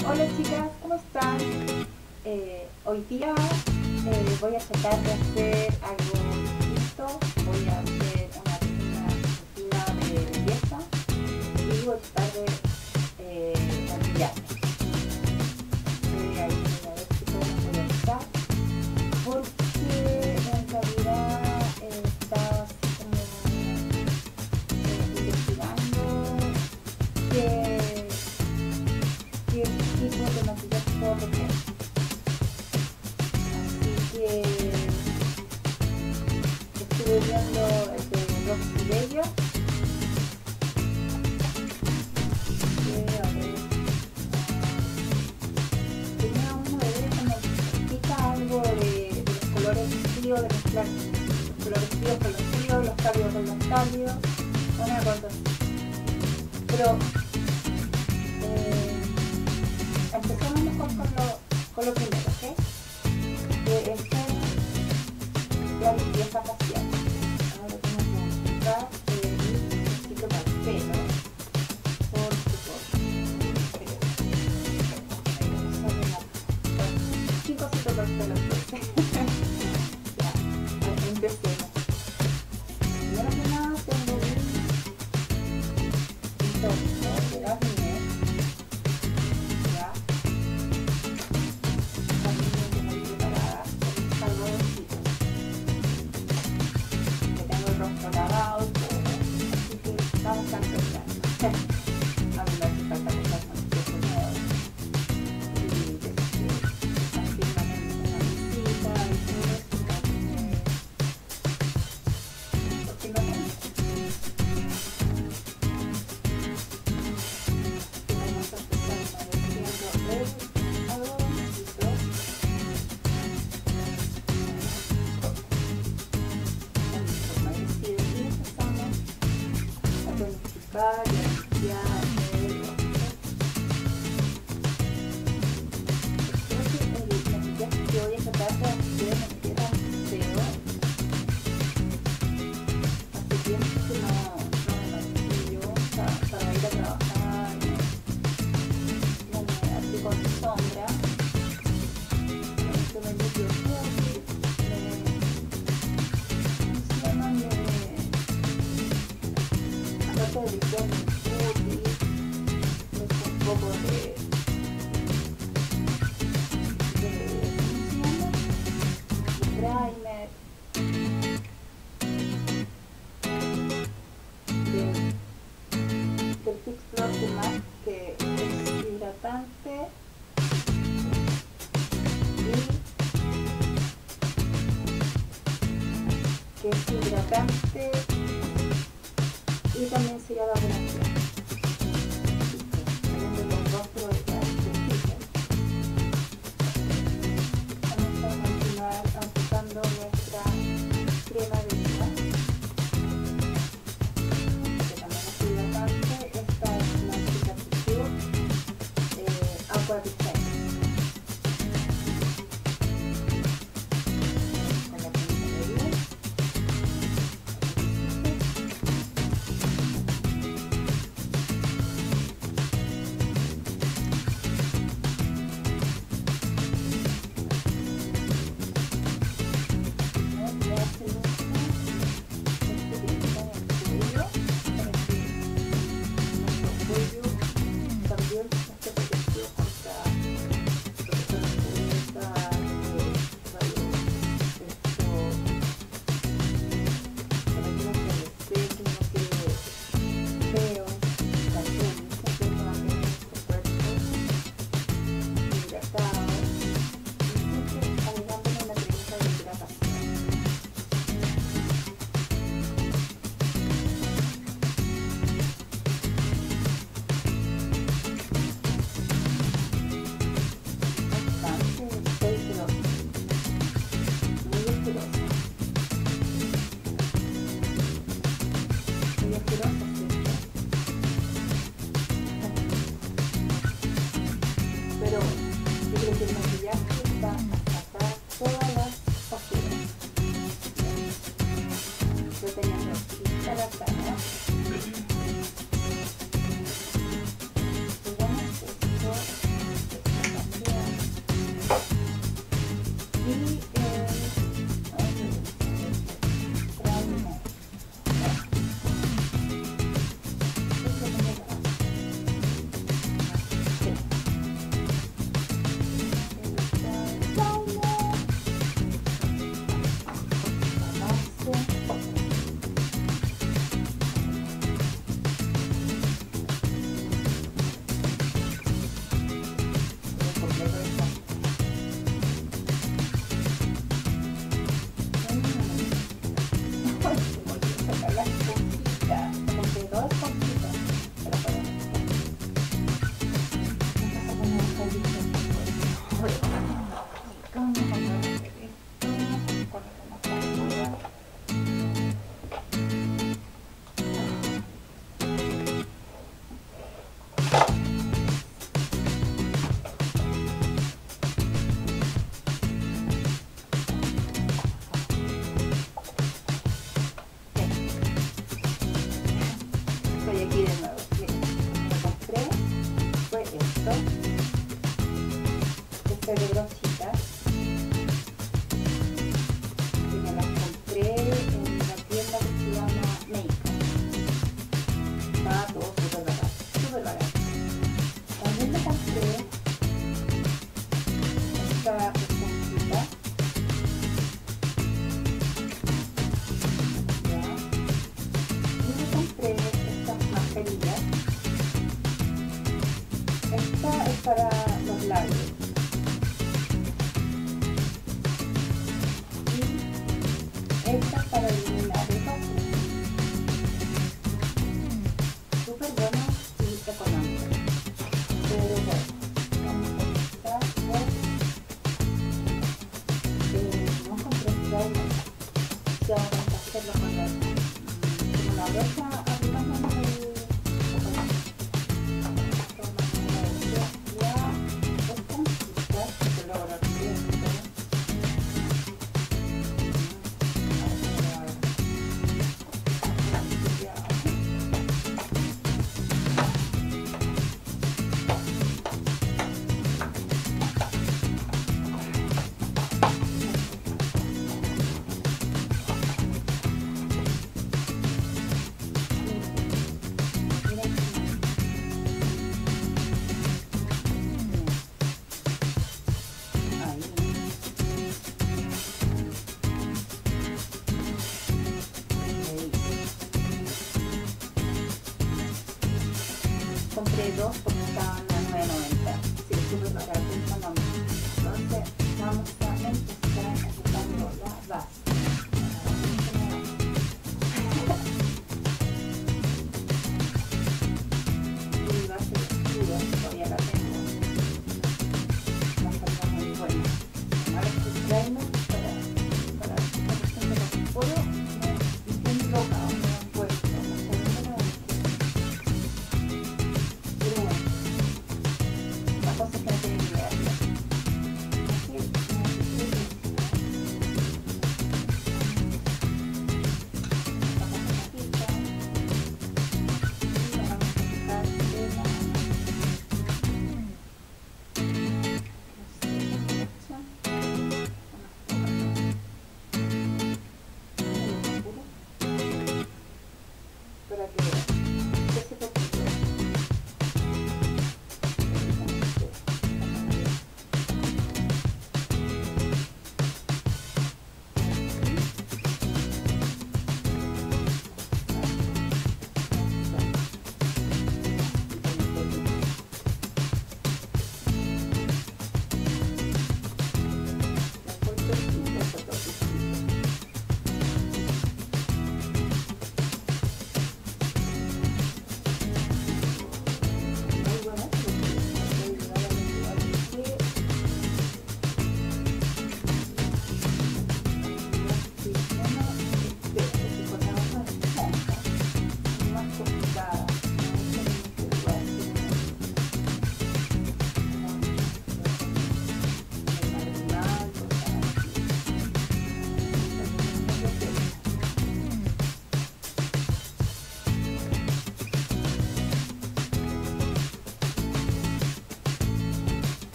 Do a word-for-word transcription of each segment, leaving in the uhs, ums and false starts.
Hola chicas, ¿cómo están? Eh, hoy día eh, voy a tratar de hacer algo distinto. Voy a hacer una pequeña rutina de belleza y voy a tratar de eh, maquillarme. Voy a ir a ver si puedo conectar porque en realidad eh, está como eh, investigando que qué tipo de maquillaje puedo tener. Así que estuve viendo el de Roxy Bello. Que a ver, tenía uno de ver como que explica algo de, de los colores fríos, de mezclar los colores fríos con los fríos, los cálidos con los cálidos, una cosa así. Pero eh, empecemos mejor con lo, con lo primero, ¿ok? Que es la limpieza facial. Ahora tenemos que usar el necesito para el pelo. Por supuesto. Cinco cositas para el pelo. Ya, empecemos. Primero que nada tengo un torso de la LÑES. Ya. Lavado, así que vamos a empezar. A mí me hace falta cosas con espejo nuevo y después así una visita y todo eso, porque no me vamos a empezar haciendo el adornito. Para limpiar el rostro. Creo que el maquillaje que voy a tratar de hacer me queda feo. Hace tiempo que no, no me maquillo para, para ir a trabajar, no me así con sombra. Esto me limpio fácil, me funciona, aparte de limpiar mi cutis, pues un poco de, de, de primer, de, del Fix Plus Mask, que es hidratante y que es hidratante y también sellada la piel. Teniendo los rostros de TWIITER. Vamos a continuar aplicando nuestra crema de vida, que también es hidratante. Esta es la cicatriz eh, Aqua Defense. Con la crema de vida. compré de brochitas, que me las compré en la tienda que se llama Makeup. Estaba todo súper barato, súper barato. También me compré esta esponjita. Y me compré estas mascarillas. Esta es para los labios. Y esta es para eliminar el vacío. Súper bueno y económico. Pero bueno, vamos a empezar por... Eh, no compré primer. Ya vamos a hacerlo con la, con la brocha aplicándonos el... Compré dos porque estaban a nueve noventa. Sí, súper barato, económico. Entonces vamos a empezar aplicando la base. Mi base de escudo todavía la tengo. Va a estar muy buena. Ahora este primer para para la cuestión de los poros me estoy loca, me han puesto. Cosas que no tienen idea. Así es. Para que ese poquito.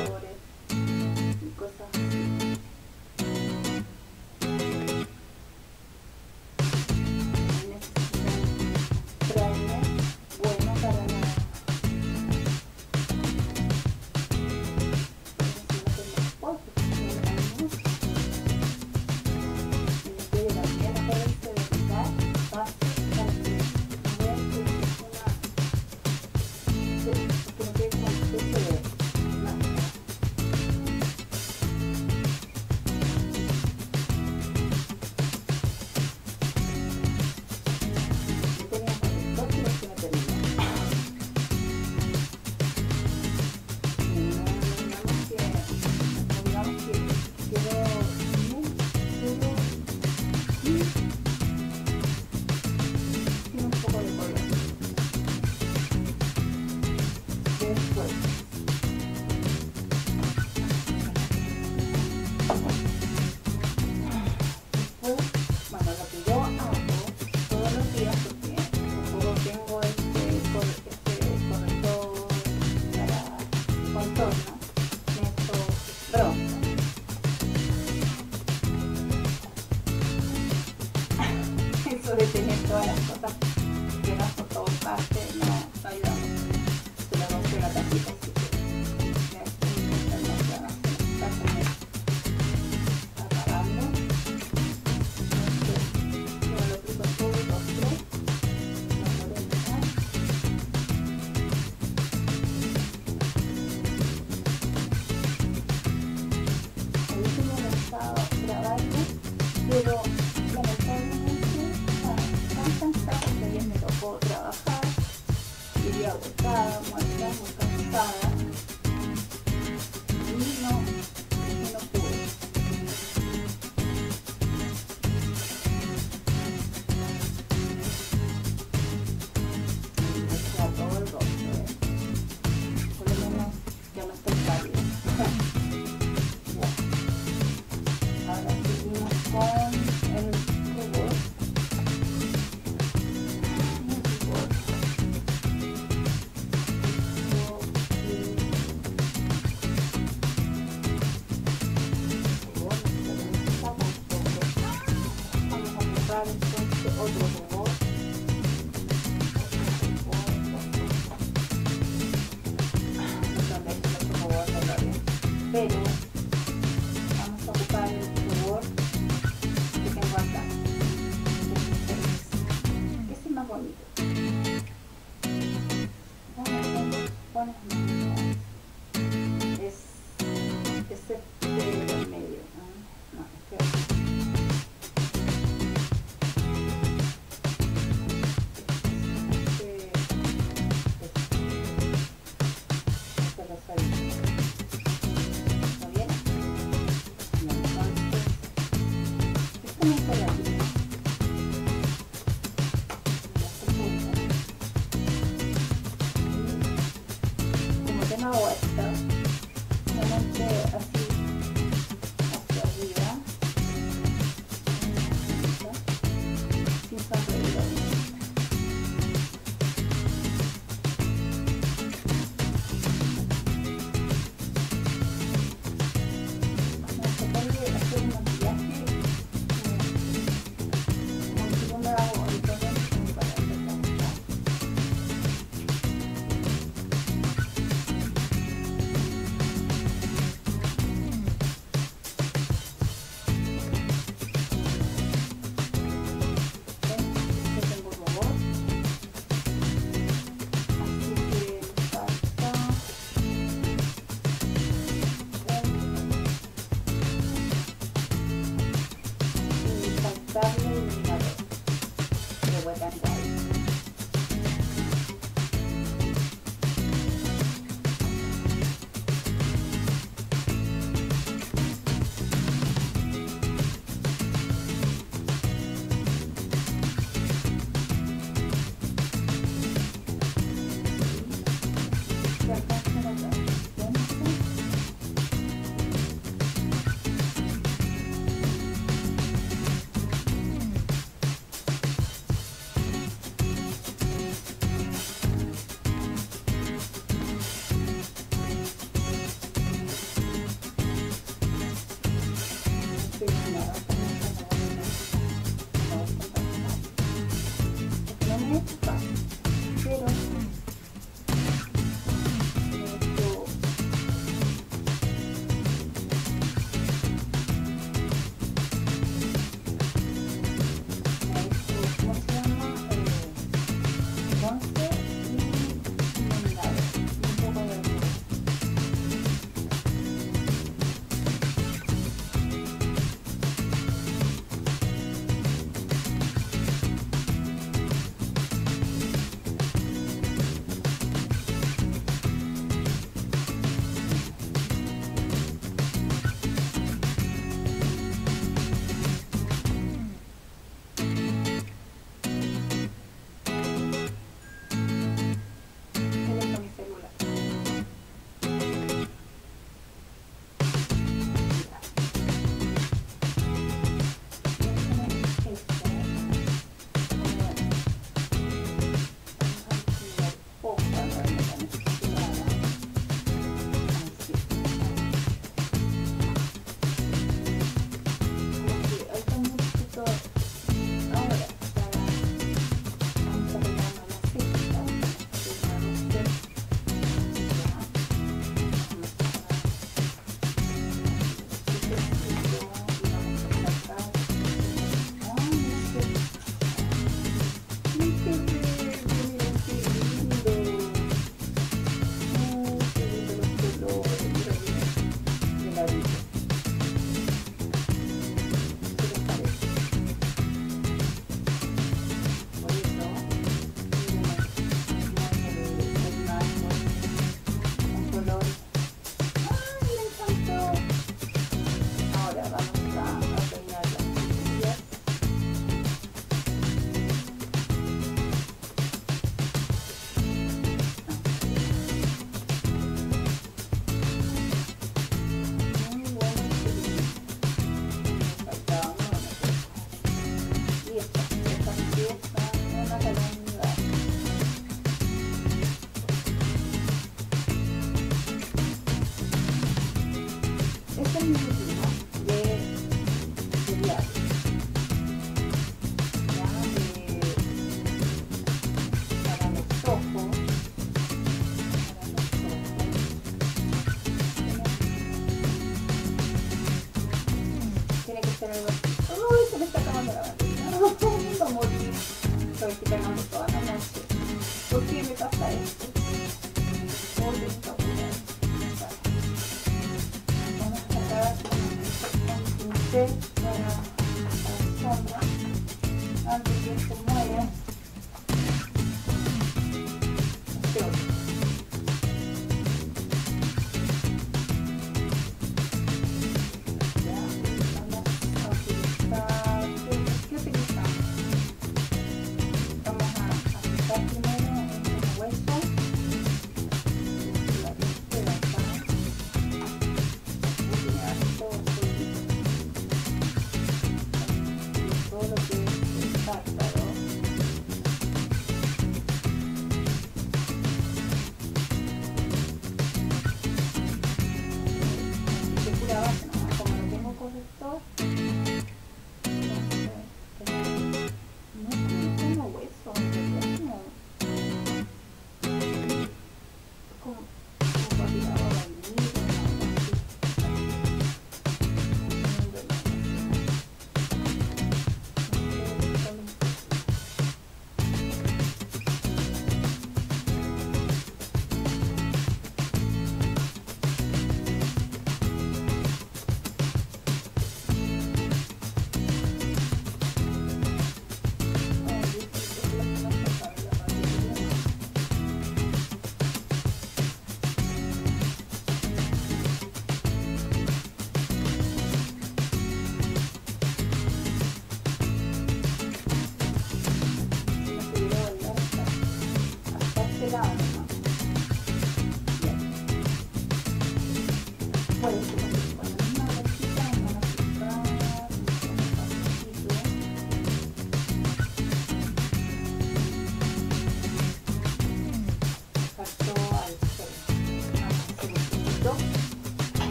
colores y cosas así. De tener todas las cosas que no son todo parte, no, no ayuda mucho. Se lo rompe la tapita, así que me gusta demasiado, se me está como apagando. Entonces, yo lo aplico todo, los tres, lo voy a dejar. El último me estaba grabando, pero que ayer me tocó trabajar, vivía agotada, muerta, muy cansada y no, y no pude. Me queda todo el rostro, ¿eh? Por lo menos ya no estoy pálida. Ya. Ahora seguimos con el rubor. Entonces otro rubor, no son de estos otro rubor de Lola, pero vamos a ocupar el rubor que tengo acá, que es el más bonito. Buenas noches. Es este del medio, ¿no? No, este otro. Una vuelta, solamente así hacia arriba, sin sonreír. Vamos a tratar de hacer un maquillaje como si no hago habitualmente para empezar. Darle el delineador de Wet n Wild. es mi rutina de, de diario. Ya, de, para los ojos, para los ojos, tiene que ser algo así. ¡Uy! Se me está acabando la batería. ¡No! ¡Me a morir! Estoy quitando toda la noche. ¿Por qué me pasa esto? Oye, está bueno. Vamos a sacar un pincel para la sombra antes que se mueva este otro. Ya, vamos a utilizar, ¿qué, qué utilizamos? Vamos a aplicar primero en el hueso. Todo lo que es el tártaro. De pura base, ¿no? Como no tengo corrector, no es como hueso, es como como como tirado a vainilla,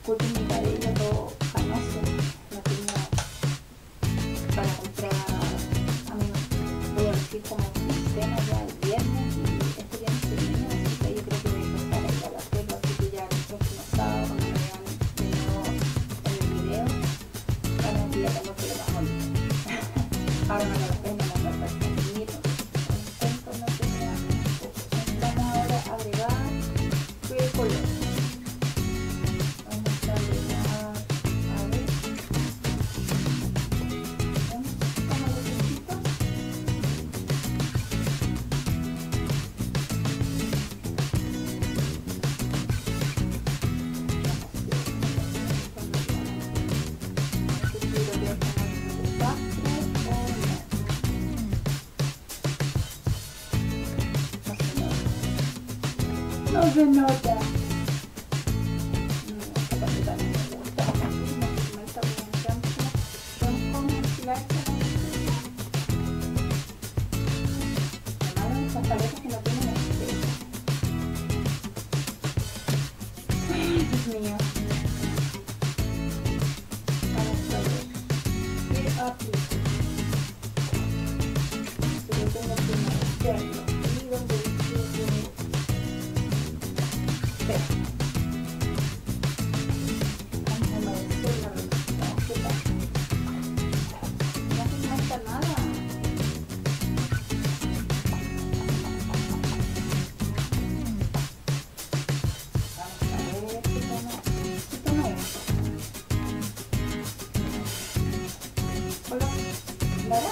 disculpen mi cabello todo canoso, no tenía para comprar, a mí voy a decir como cena ya el viernes y este viernes termino, así que yo creo que voy a empezar a ir a hacerlo, así que ya el próximo sábado cuando me vean de nuevo en el video van a decir ya tengo que lo más bonito. Ahora me lo ven a mandar para que me miren, entonces no tenía. Vamos ahora a agregar el color. Vamos a agregar, a ver, un como lucecito. No se nota. Esta parte también me gusta. Una pigmenta muy encanta. Son como enchilarse. Lo malo de estas paletas que no tienen espejo. Ay, Dios mío. Vamos a ver. ¿Qué aplico? Pero tengo que meterlo. Y donde dice vamos a merecer la velocidad. ¿Qué pasa? No se nota nada. Vamos a ver qué tono, qué tono es. Hola, Lola.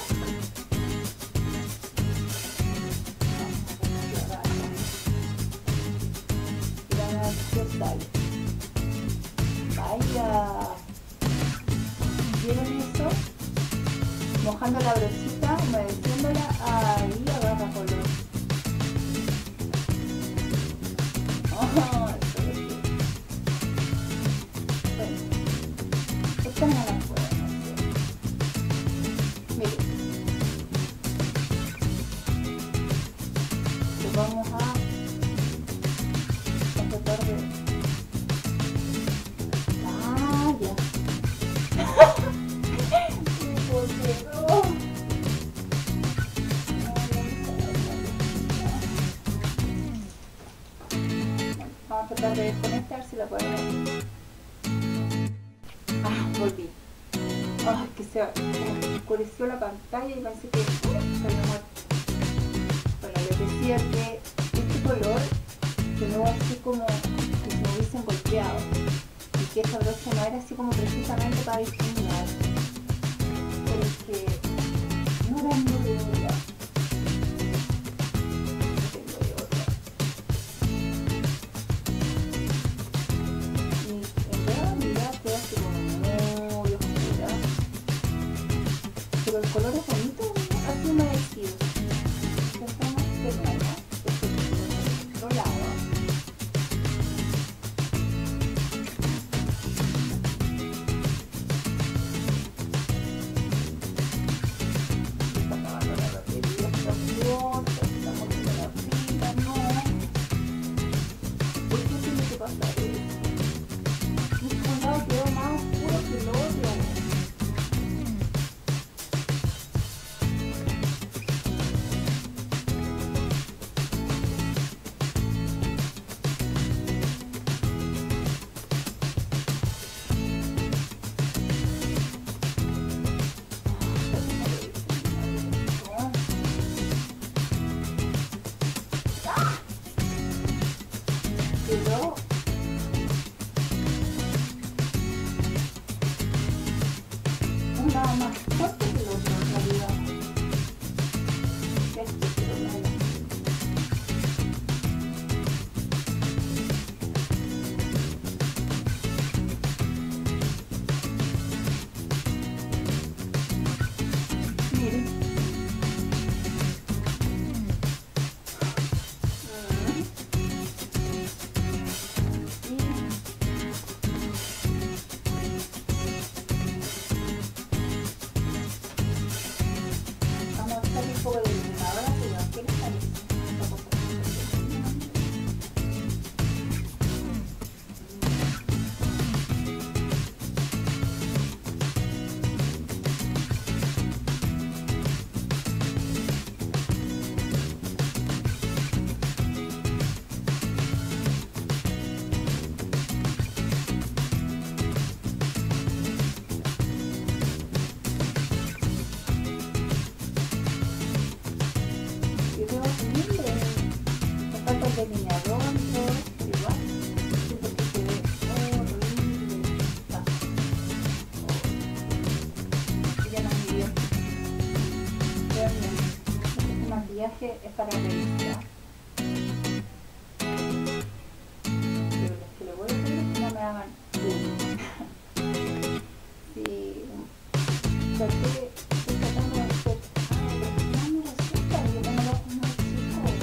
Vaya, ¿vieron eso? Mojando la brochita, humedeciéndola, ahí agarra color. Oh, eso es que... Bueno, esta no la puedo hacer. Miren, lo vamos a tratar de... Vamos a tratar de desconectar si la podemos. Ah, volví. Ay, que se oscureció la pantalla y pensé que se había muerto. Bueno, les decía que este color quedó así como que se me hubiesen golpeado y que esta brocha no era así como precisamente para difuminar, porque no era muy de otra. Pero el color es bonito, así humedecido. Empezamos de nuevo, este es el otro lado. Está acabando la batería, está flota, está poniendo la fila, no. ¿Por qué tiene que pasar eso? Mi colado quedó más oscuro que el otro. Quedó un lado más fuerte que el otro en realidad. Este quedó medio. Miren. el delineador y todo, pero igual siento que se ve horrible. Ah. Oh. Ya no me dio. Pero bien, este maquillaje es para revisar. Pero los que lo voy a hacer es que no me hagan bullying. Sí, porque estoy tratando de hacer. Ay, pero no me resulta, yo tengo los ojos muy chicos.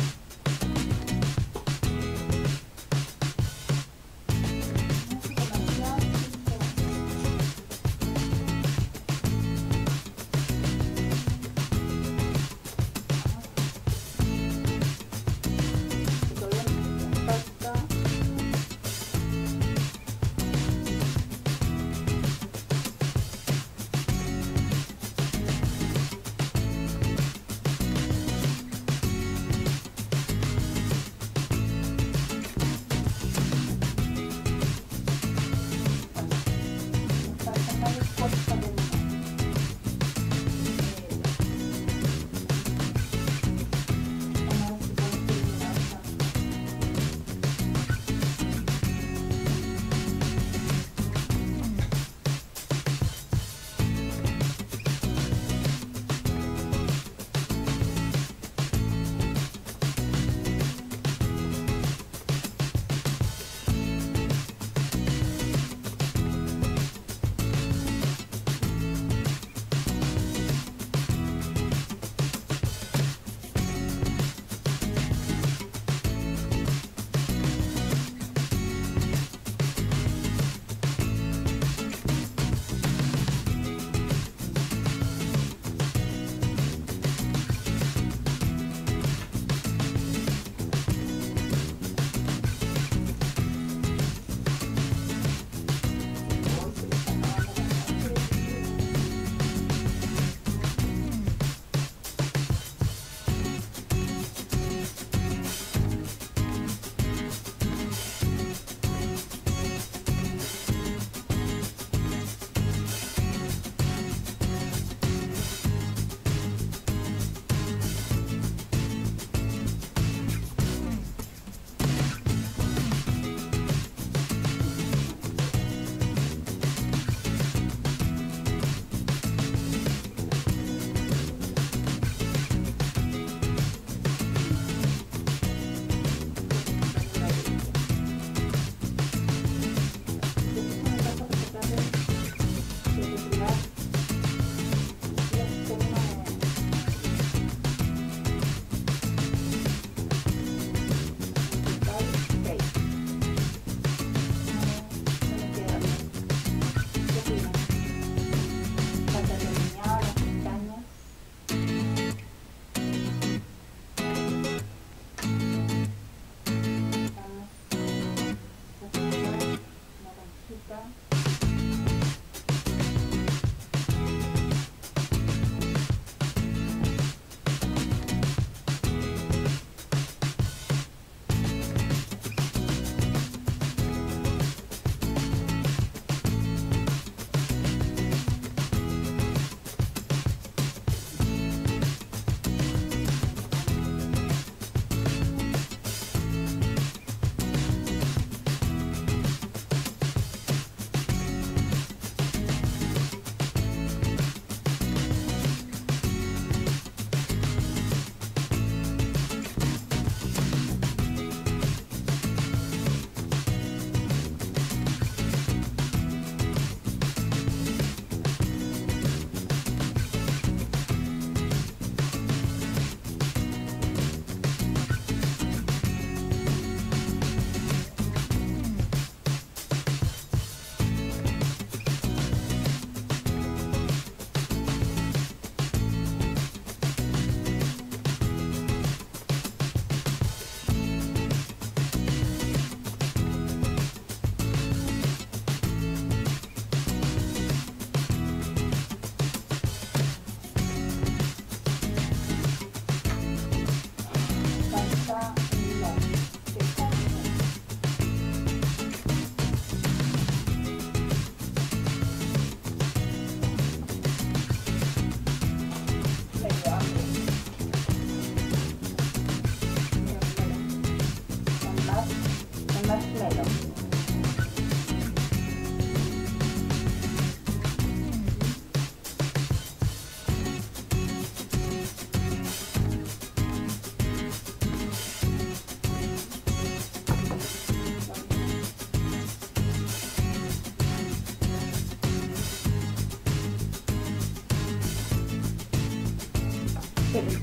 Pero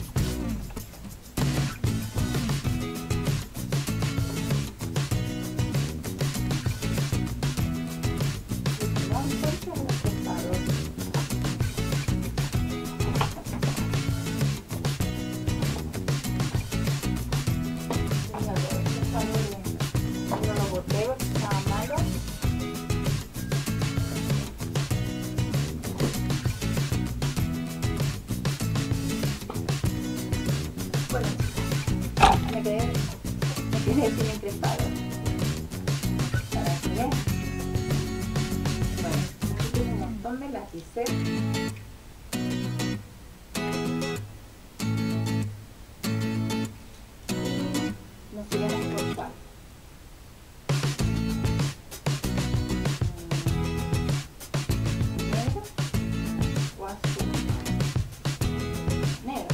tiene sin encrespado para que vean. Bueno, aquí tiene un montón de lápices. Y nos iremos cortando. Negro o azul. Negro.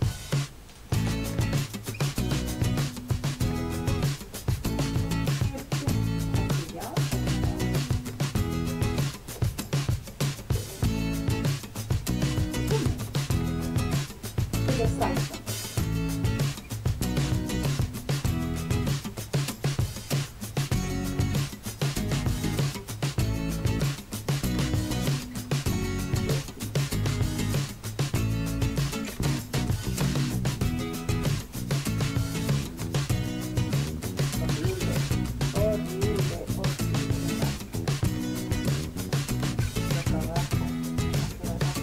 Exacto. Horrible, horrible, horrible. Acá abajo, acá abajo.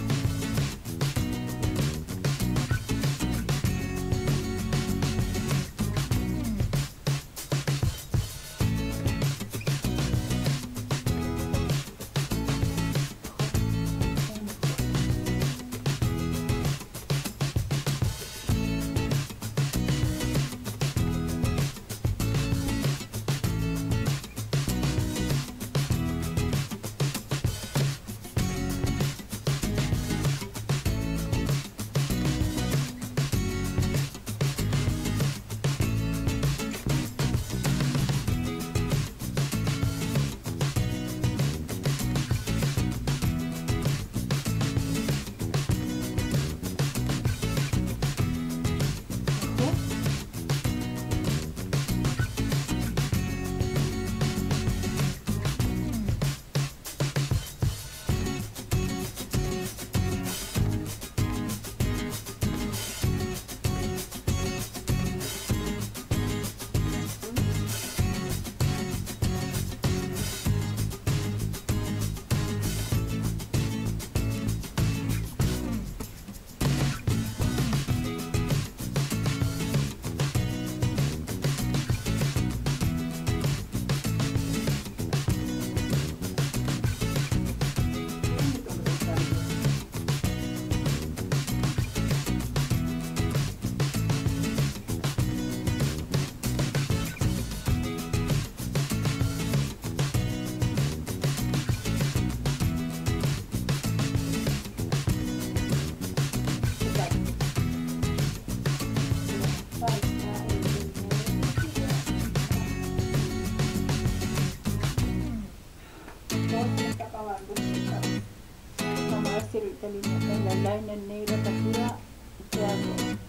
Vamos a ver si el eyeliner negro captura queda bien.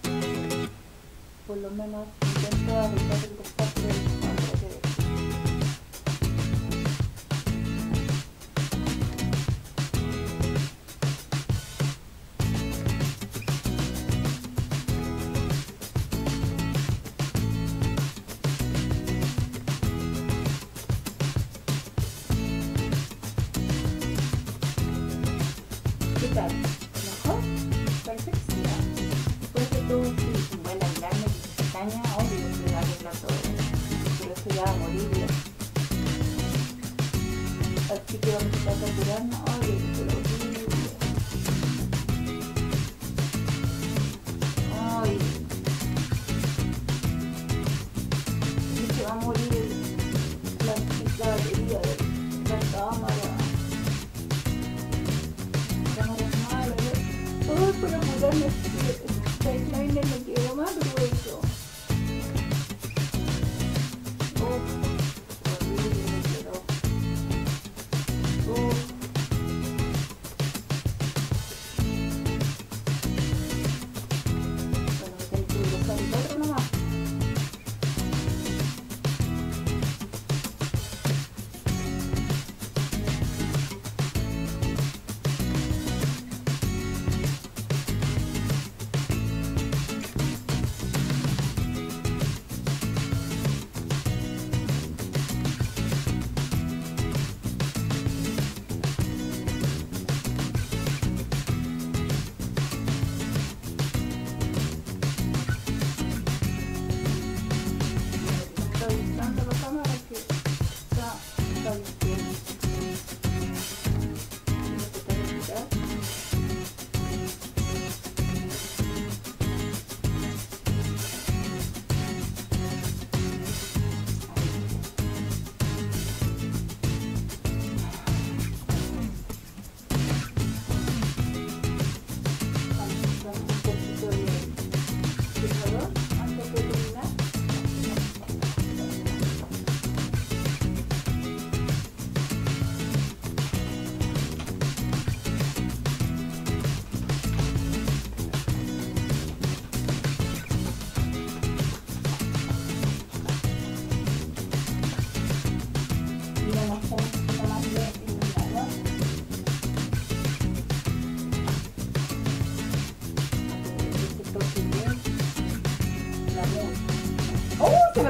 Por lo menos intento arreglar el desastre del cuadro que ve. ¿Qué tal? ¿Mejor? Parece que sí. Después de todo, sí, un buen eyeliner que se caña, obvio, se va a arreglar todo. Pero eso ya va a morir. Así que vamos a tratar de curarnos. Ay, pero horrible. Ay. Y se va a morir la, la batería de la cámara. Todo para curarme este eyeliner me quedó más grueso. Uff, horrible me quedó. Uff.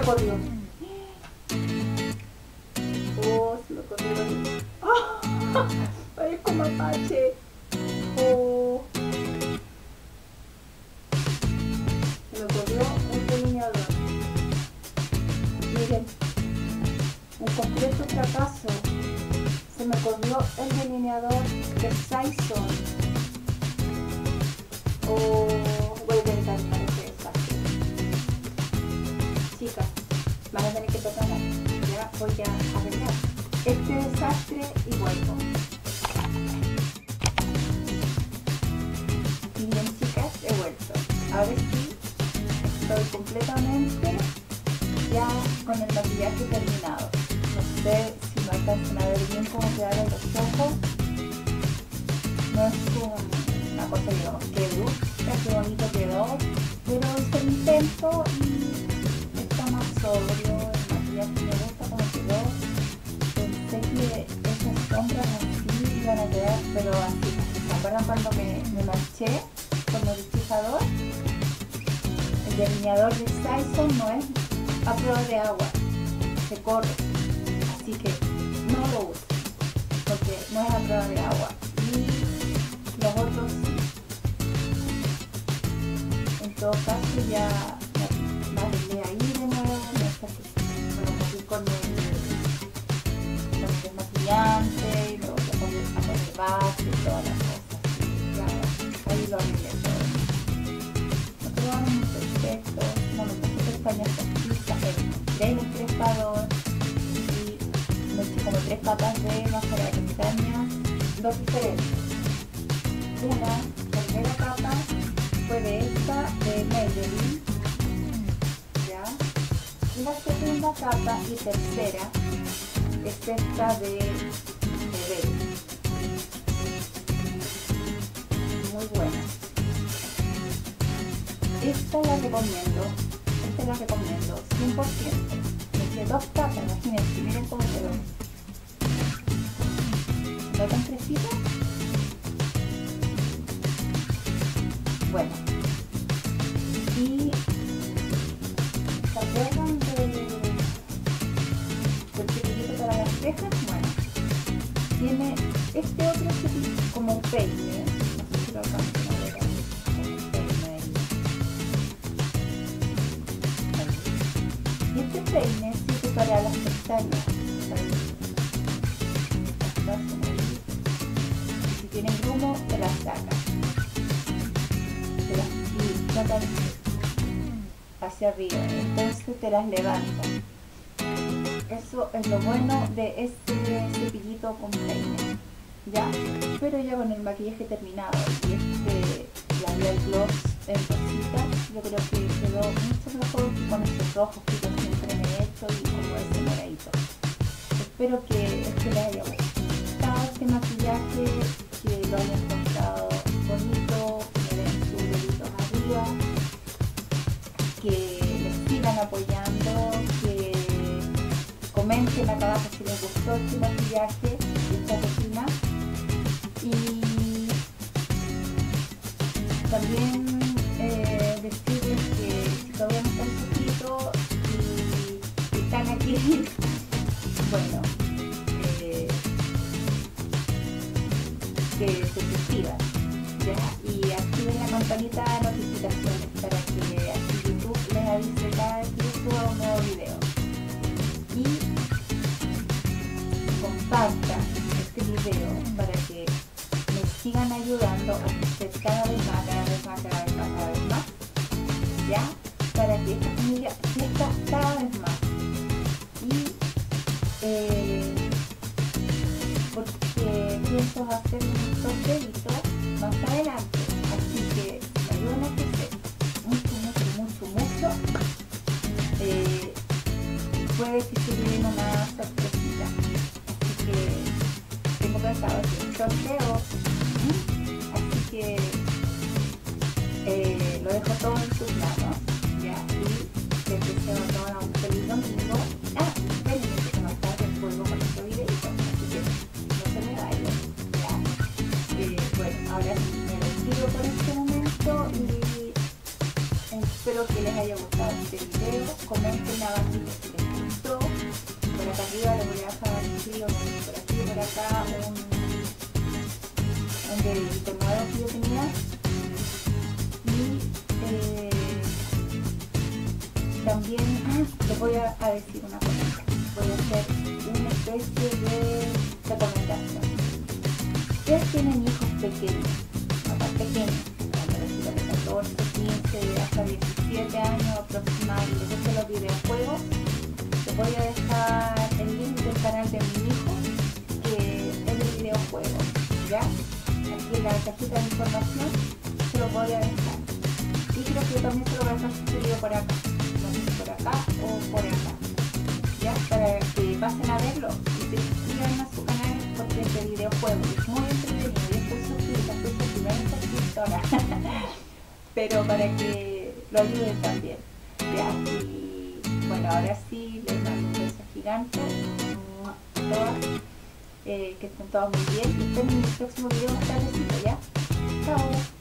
corrió. Oh, se me corrió. ¡Oh! Parezco mapache. Oh. Se me corrió un delineador. Miren, un completo fracaso. Se me corrió el delineador de Saison. Oh, voy a tener que armar este desastre. Chicas, van a tener que preparar. Ya voy a arreglar este desastre y vuelvo. Y bien, chicas, he vuelto. Ahora sí, estoy completamente ya con el maquillaje terminado. No sé si no alcanzan a ver bien cómo quedaron los ojos. No es un, una cosa, digamos, que brusca, que bonito quedó, pero hice el intento y está más sobrio. El maquillaje me gusta como quedó. Pensé que esas sombras así iban a quedar, pero así. ¿Se acuerdan cuando me, me manché con el fijador? El delineador de Saison no es a prueba de agua, se corre, así que no lo uso porque no es a prueba de agua, y los otros sí. En todo caso ya me arreglé ahí de nuevo, me metí con el, con el desmaquillante y luego voy a poner, a poner base y todas las cosas, y ya ahí lo arreglé todo. No quedaron muy perfectos, no me puse pestañas postizas, encontré un crespador y me eché como tres patas de máscara de pestañas, dos diferentes. Una primera capa fue de esta de Maybelline, ¿ya? Y la segunda capa y tercera es esta de Bebé. Muy buena. Esta la recomiendo, esta la recomiendo cien por ciento. Me hice dos capas, imagínense, miren cómo quedó. ¿No tan fresquita? Bueno, y ¿se acuerdan de, del cepillito para las cejas? Bueno, tiene este otro cepillo como un peine, no sé si lo alcanzan a ver ahí, un peine ahí. Y este peine sirve para las pestañas, para y si tienen grumo te las sacan. Y sacan hacia arriba, entonces te las levantan. Eso es lo bueno de este cepillito con peine, ¿ya? Pero ya con el maquillaje terminado y este labial gloss en rosita, yo creo que quedó mucho mejor que con esos rojos que yo siempre me he hecho y como ese moradito. Espero que este les haya gustado este maquillaje, que lo hayan encontrado bonito, que me den sus deditos arriba, que les sigan apoyando, que comenten acá abajo si les gustó este maquillaje y esta rutina, y también eh, decirles que si todavía no están suscritos y, y están aquí, bueno, eh, que se suscriban, ¿ya? Y activen la campanita de notificaciones para que así YouTube les avise cada vez que yo suba un nuevo video. Y compartan este video para que me sigan ayudando a crecer cada vez más, cada vez más, cada vez más, cada vez más, ¿ya? Para que esta familia crezca cada vez más. Y eh, porque pienso hacer un sorteito más adelante, así que me ayudan a crecer mucho, mucho, mucho, mucho. Eh, puede que se viene una sorpresita, así que tengo pensado hacer un sorteo, ¿sí? Así que eh, lo dejo todo en sus manos, ¿ya? Y les deseo a todos un feliz domingo. Ah, espérenme que más tarde vuelvo con otro videito, así que no se me vayan, ¿ya? Eh, bueno, ahora sí me despido por este momento y espero que les haya gustado. este video, comenten abajito si les gustó. Por acá arriba les voy a dejar escrito por aquí, por acá un, un dedito nuevo que yo tenía. Y eh, también ah, les voy a, a decir una cosa, voy a hacer una especie de recomendación. Ustedes tienen hijos pequeños, no tan pequeños, de catorce, quince, hasta diecisiete años aproximadamente, les gustan los videojuegos. Les voy a dejar el link del canal de mi hijo, que es de videojuegos, ¿ya? Aquí en la cajita de información se lo voy a dejar. Y creo que también se lo voy a dejar suscribido por acá, no sé si por acá o por acá, ¿ya? Para que pasen a verlo y se suscriban a su canal porque es de videojuegos, es muy entretenido. Yo estoy suscrita, estoy suscrita, no estoy suscriptora, pero para que lo ayuden también, ¿ya? Y bueno, ahora sí les mando un beso gigante a todas, eh, que estén todas muy bien y estén en mi próximo video más tardecito, ¿ya? Chao.